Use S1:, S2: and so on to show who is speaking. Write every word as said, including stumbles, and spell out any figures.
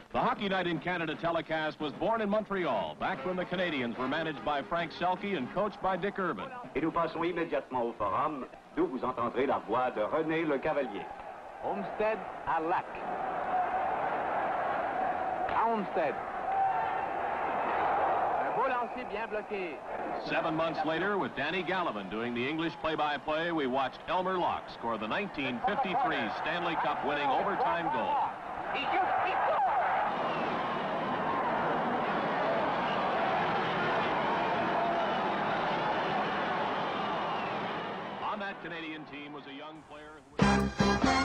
S1: The Hockey Night in Canada telecast was born in Montreal, back when the Canadiens were managed by Frank Selke and coached by Dick Urban.
S2: Et nous passons immédiatement au forum, d'où vous entendrez la voix de René Le Cavalier.
S3: Homestead à Lac. À Homestead. Un beau lancer bien bloqué.
S1: Seven months later, with Danny Gallivan doing the English play-by-play, we watched Elmer Locke score the nineteen fifty-three Stanley Cup winning overtime goal.
S3: He shoots, he scores!
S1: On that Canadian team was a young player who...